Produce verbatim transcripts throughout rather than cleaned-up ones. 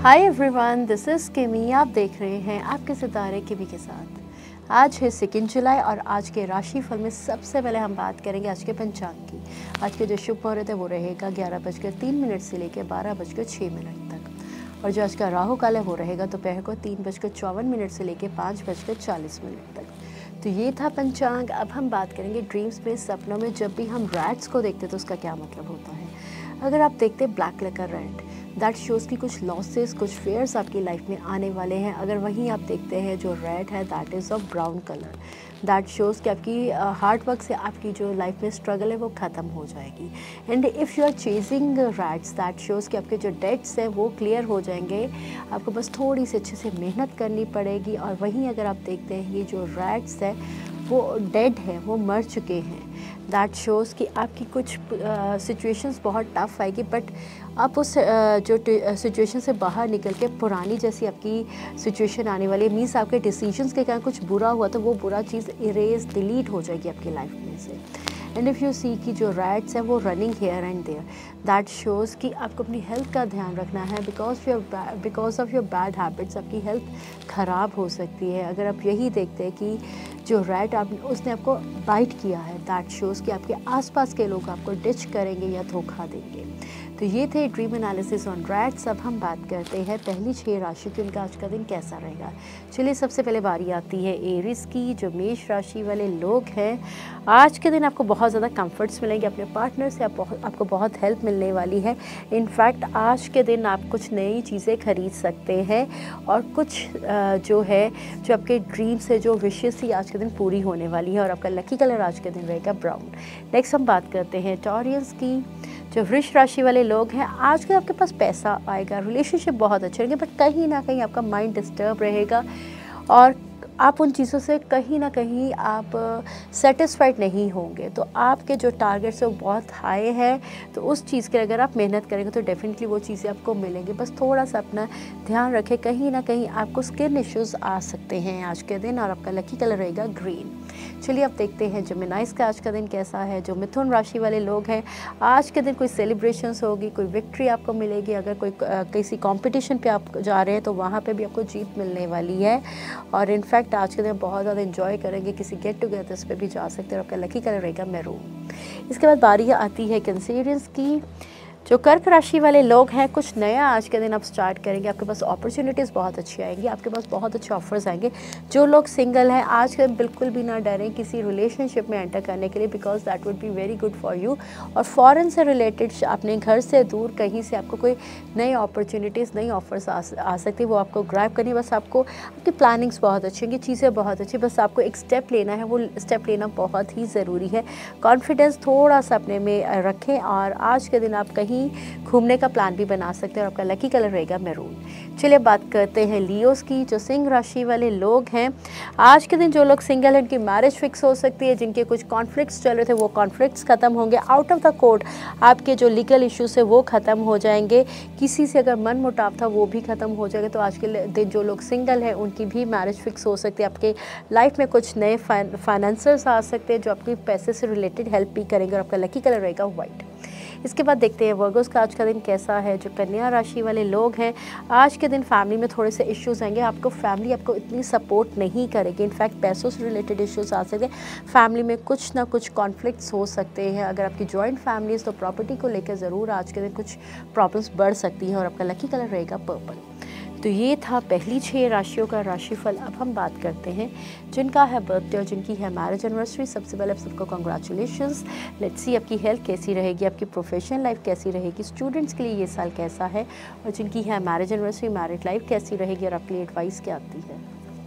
Hi everyone, this is किमी। आप देख रहे हैं आपके सितारे किमी के साथ। आज है सेकेंड जुलाई और आज के राशिफल में सबसे पहले हम बात करेंगे आज के पंचांग की। आज के जो शुभ मुहूर्त है वो रहेगा ग्यारह बजकर तीन मिनट से लेकर बारह बजकर छः मिनट तक, और जो आज का राहु काल है वो रहेगा दोपहर को तीन बजकर चौवन मिनट से लेकर पाँच बजकर चालीस मिनट तक। तो ये था पंचांग। अब हम बात करेंगे ड्रीम्स में, सपनों में जब भी हम रैट्स को देखते हैं तो उसका क्या मतलब होता है। अगर आप देखते हैं ब्लैक कलर का रैट, दैट शोज़ की कुछ लॉसेस, कुछ फेयर्स आपकी लाइफ में आने वाले हैं। अगर वहीं आप देखते हैं जो रेड है that is of brown colour, that shows कि आपकी हार्ड वर्क से आपकी जो लाइफ में स्ट्रगल है वो ख़त्म हो जाएगी। And if you are chasing rats, that shows कि आपके जो डेट्स हैं वो क्लियर हो जाएंगे। आपको बस थोड़ी सी अच्छे से मेहनत करनी पड़ेगी। और वहीं अगर आप देखते हैं ये जो रैट्स है वो डेड है, वो मर चुके हैं, दैट शोज़ कि आपकी कुछ सिचुएशंस uh, बहुत टफ आएगी, बट आप उस uh, जो सिचुएशन से बाहर निकल के पुरानी जैसी आपकी सिचुएशन आने वाली है। मीन्स आपके डिसीजंस के कारण कुछ बुरा हुआ तो वो बुरा चीज़ इरेज डिलीट हो जाएगी आपकी लाइफ में से। एंड इफ़ यू सी कि जो रैट्स हैं वो running here and there, that shows कि आपको अपनी हेल्थ का ध्यान रखना है। Because your because of your bad habits आपकी हेल्थ ख़राब हो सकती है। अगर आप यही देखते हैं कि जो रैट आप उसने आपको बाइट किया है, दैट शोज़ कि आपके आसपास के लोग आपको डिच करेंगे या धोखा देंगे। तो ये थे ड्रीम एनालिसिस ऑन रैट्स। अब हम बात करते हैं पहली छह राशि की, उनका आज का दिन कैसा रहेगा। चलिए, सबसे पहले बारी आती है एरिस की। जो मेष राशि वाले लोग हैं, आज के दिन आपको बहुत ज़्यादा कंफर्ट्स मिलेंगे अपने पार्टनर से। आप बहुत आपको बहुत हेल्प मिलने वाली है। इनफैक्ट आज के दिन आप कुछ नई चीज़ें खरीद सकते हैं और कुछ जो है जो आपके ड्रीम्स है, जो विशेष थी, आज के दिन पूरी होने वाली है। और आपका लकी कलर आज के दिन रहेगा ब्राउन। नेक्स्ट हम बात करते हैं टॉरियंस की। जो वृष राशि वाले लोग हैं, आज के आपके पास पैसा आएगा, रिलेशनशिप बहुत अच्छे रहेंगे, बट कहीं ना कहीं आपका माइंड डिस्टर्ब रहेगा और आप उन चीज़ों से कहीं ना कहीं आप सेटिस्फाइड नहीं होंगे। तो आपके जो टारगेट्स है वो बहुत हाई है, तो उस चीज़ के अगर आप मेहनत करेंगे तो डेफिनेटली वो चीज़ें आपको मिलेंगी। बस थोड़ा सा अपना ध्यान रखें, कहीं ना कहीं आपको स्किन इश्यूज़ आ सकते हैं आज के दिन। और आपका लकी कलर रहेगा ग्रीन। चलिए, अब देखते हैं जेमिनाइज का आज का दिन कैसा है। जो मिथुन राशि वाले लोग हैं, आज के दिन कोई सेलिब्रेशंस होगी, कोई विक्ट्री आपको मिलेगी। अगर कोई किसी कंपटीशन पे आप जा रहे हैं तो वहाँ पे भी आपको जीत मिलने वाली है। और इनफैक्ट आज के दिन बहुत ज़्यादा एंजॉय करेंगे, किसी गेट टुगेदर्स पे भी जा सकते हैं। और आपका लकी कलर रहेगा मैरून। इसके बाद बारी आती है कैंसेरियंस की। जो कर्क राशि वाले लोग हैं, कुछ नया आज के दिन आप स्टार्ट करेंगे। आपके पास अपॉर्चुनिटीज़ बहुत अच्छी आएंगी, आपके पास बहुत अच्छे ऑफर्स आएंगे। जो लोग सिंगल हैं, आज के दिन बिल्कुल भी ना डरें किसी रिलेशनशिप में एंटर करने के लिए, because that would be very good for you. और फॉरेन से रिलेटेड, अपने घर से दूर कहीं से आपको कोई नई अपॉर्चुनिटीज़, नई ऑफर्स आ, आ सकती है, वो आपको ग्रैब करनी है। बस आपको, आपकी प्लानिंग्स बहुत अच्छी होंगी, चीज़ें बहुत अच्छी, बस आपको एक स्टेप लेना है। वो स्टेप लेना बहुत ही ज़रूरी है। कॉन्फिडेंस थोड़ा सा अपने में रखें। और आज के दिन आप कहीं घूमने का प्लान भी बना सकते हैं। और आपका लकी कलर रहेगा मैरून। चलिए, बात करते हैं लियोस की। जो सिंह राशि वाले लोग हैं, आज के दिन जो लोग सिंगल हैं उनकी मैरिज फिक्स हो सकती है। जिनके कुछ कॉन्फ्लिक्ट्स चल रहे थे वो कॉन्फ्लिक्ट्स खत्म होंगे। आउट ऑफ द कोर्ट आपके जो लीगल इश्यूज है वो ख़त्म हो जाएंगे। किसी से अगर मन मुटाव था वो भी ख़त्म हो जाएगा। तो आज के दिन जो लोग सिंगल हैं उनकी भी मैरिज फिक्स हो सकती है। आपके लाइफ में कुछ नए फाइनेंसर्स आ सकते हैं जो आपकी पैसे से रिलेटेड हेल्प भी करेंगे। और आपका लकी कलर रहेगा वाइट। इसके बाद देखते हैं वर्गोस का आज का दिन कैसा है। जो कन्या राशि वाले लोग हैं, आज के दिन फैमिली में थोड़े से इश्यूज आएंगे। आपको फैमिली आपको इतनी सपोर्ट नहीं करेगी। इनफैक्ट पैसों से रिलेटेड इश्यूज आ सकते हैं। फैमिली में कुछ ना कुछ कॉन्फ्लिक्ट्स हो सकते हैं। अगर आपकी जॉइंट फैमिली है तो प्रॉपर्टी को लेकर ज़रूर आज के दिन कुछ प्रॉब्लम्स बढ़ सकती हैं। और आपका लकी कलर रहेगा पर्पल। तो ये था पहली छह राशियों का राशिफल। अब हम बात करते हैं जिनका है बर्थडे और जिनकी है मैरिज एनिवर्सरी। सबसे पहले आप सबको कॉन्ग्रेचुलेशंस। लेट्स सी आपकी हेल्थ कैसी रहेगी, आपकी प्रोफेशनल लाइफ कैसी रहेगी, स्टूडेंट्स के लिए ये साल कैसा है, और जिनकी है मैरिज एनिवर्सरी, मैरिड लाइफ कैसी रहेगी, और आपके लिए एडवाइस क्या आती है।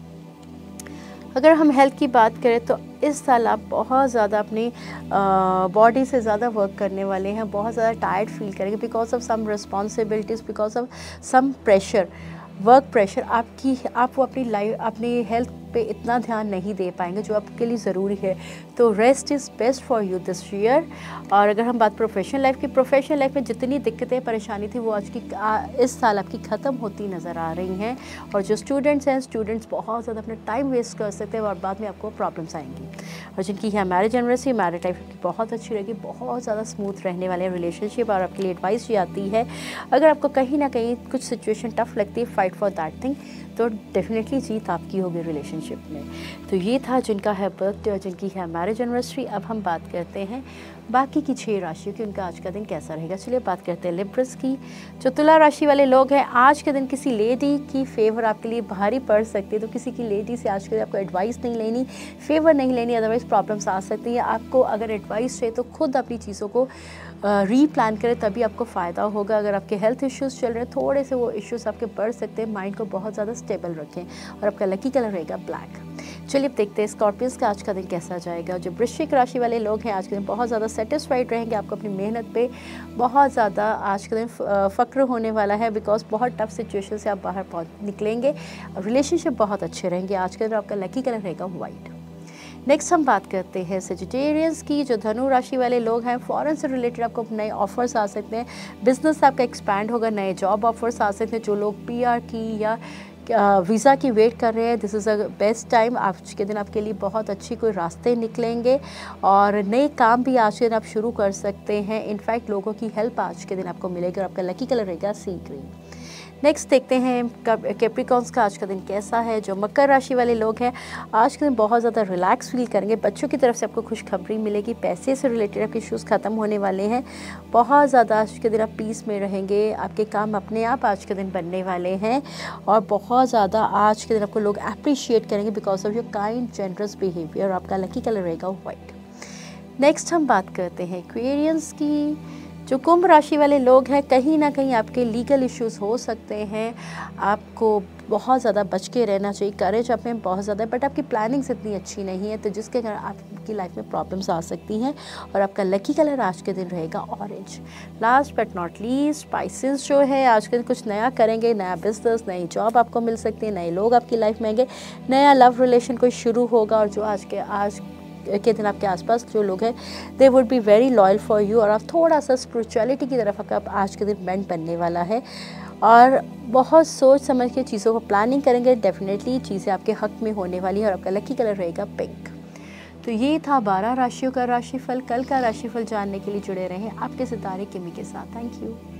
अगर हम हेल्थ की बात करें तो इस साल आप बहुत ज़्यादा अपनी बॉडी से ज़्यादा वर्क करने वाले हैं। बहुत ज़्यादा टायर्ड फील करेंगे because of some responsibilities, because of some pressure, work pressure. आपकी आप वो अपनी लाइफ, अपनी हेल्थ पे इतना ध्यान नहीं दे पाएंगे जो आपके लिए ज़रूरी है। तो rest is best for you this year. और अगर हम बात प्रोफेशनल लाइफ की, प्रोफेशनल लाइफ में जितनी दिक्कतें परेशानी थी वो आज की आ, इस साल आपकी ख़त्म होती नज़र आ रही हैं। और जो स्टूडेंट्स हैं, स्टूडेंट्स बहुत ज़्यादा अपना टाइम वेस्ट कर सकते हैं और बाद में आपको प्रॉब्लम्स आएंगी। और जिनकी है मैरिज एनिवर्सरी, मैरिज लाइफ की बहुत अच्छी रहेगी, बहुत ज़्यादा स्मूथ रहने वाले रिलेशनशिप। और आपके लिए एडवाइस ये आती है, अगर आपको कहीं ना कहीं कुछ सिचुएशन टफ लगती है, फाइट फॉर दैट थिंग, तो डेफिनेटली जीत आपकी होगी रिलेशनशिप में। तो ये था जिनका है बर्थडे और जिनकी है मैरिज एनिवर्सरी। अब हम बात करते हैं बाकी की छह राशियों की, उनका आज का दिन कैसा रहेगा। चलिए बात करते हैं लिब्रस की। जो तुला राशि वाले लोग हैं, आज के दिन किसी लेडी की फेवर आपके लिए भारी पड़ सकती है। तो किसी की लेडी से आज के दिन आपको एडवाइस नहीं लेनी, फेवर नहीं लेनी, अदरवाइज प्रॉब्लम्स आ सकती है। आपको अगर एडवाइस चाहिए तो खुद अपनी चीज़ों को री प्लान करें, तभी आपको फ़ायदा होगा। अगर आपके हेल्थ इश्यूज़ चल रहे हैं, थोड़े से वो इश्यूज़ आपके बढ़ सकते हैं। माइंड को बहुत ज़्यादा स्टेबल रखें। और आपका लकी कलर रहेगा ब्लैक। चलिए अब देखते हैं स्कॉर्पियंस का आज का दिन कैसा जाएगा। जो वृश्चिक राशि वाले लोग हैं, आज के दिन बहुत ज़्यादा सेटिस्फाइड रहेंगे। आपको अपनी मेहनत पे बहुत ज़्यादा आज के दिन फ़क्र होने वाला है, बिकॉज बहुत टफ सिचुएशन से आप बाहर पहुँच निकलेंगे। रिलेशनशिप बहुत अच्छे रहेंगे। आज के दिन आपका लकी कलर रहेगा वाइट। नेक्स्ट हम बात करते हैं सेजिटेरियंस की। जो धनु राशि वाले लोग हैं, फॉरेन से रिलेटेड आपको नए ऑफर्स आ सकते हैं। बिजनेस आपका एक्सपैंड होगा, नए जॉब ऑफर्स आ सकते हैं। जो लोग पीआर की या वीज़ा की वेट कर रहे हैं, this is a best time. आज के दिन आपके लिए बहुत अच्छी कोई रास्ते निकलेंगे और नए काम भी आज के दिन आप शुरू कर सकते हैं। इनफैक्ट लोगों की हेल्प आज के दिन आपको मिलेगी। और आपका लकी कलर रहेगा सी ग्रीन। नेक्स्ट देखते हैं कैप्रिकॉन्स का आज का दिन कैसा है। जो मकर राशि वाले लोग हैं, आज के दिन बहुत ज़्यादा रिलैक्स फील करेंगे। बच्चों की तरफ से आपको खुशखबरी मिलेगी। पैसे से रिलेटेड आपके इश्यूज़ ख़त्म होने वाले हैं। बहुत ज़्यादा आज के दिन आप पीस में रहेंगे। आपके काम अपने आप आज के दिन बनने वाले हैं। और बहुत ज़्यादा आज के दिन आपको लोग अप्रिशिएट करेंगे because of your kind generous behaviour. आपका लकी कलर रहेगा वाइट। नेक्स्ट हम बात करते हैं एक्वेरियंस की। जो कुंभ राशि वाले लोग हैं, कहीं ना कहीं आपके लीगल इश्यूज हो सकते हैं। आपको बहुत ज़्यादा बच के रहना चाहिए। करेज आप में बहुत ज़्यादा है, बट आपकी प्लानिंग्स इतनी अच्छी नहीं है, तो जिसके कारण आपकी लाइफ में प्रॉब्लम्स आ सकती हैं। और आपका लकी कलर आज के दिन रहेगा orange. Last but not least spices जो है, आज के दिन कुछ नया करेंगे। नया बिजनेस, नई जॉब आपको मिल सकती है। नए लोग आपकी लाइफ में आएंगे। नया लव रिलेशन कोई शुरू होगा। और जो आज के आज के दिन आपके आसपास जो लोग हैं, they would be very loyal for you. और आप थोड़ा सा स्पिरिचुअलिटी की तरफ आपका आज के दिन बेंड बनने वाला है। और बहुत सोच समझ के चीज़ों को प्लानिंग करेंगे। डेफिनेटली चीज़ें आपके हक में होने वाली है। और आपका लकी कलर रहेगा पिंक। तो ये था बारह राशियों का राशिफल। कल का राशिफल जानने के लिए जुड़े रहें आपके सितारे किमी के साथ। Thank you.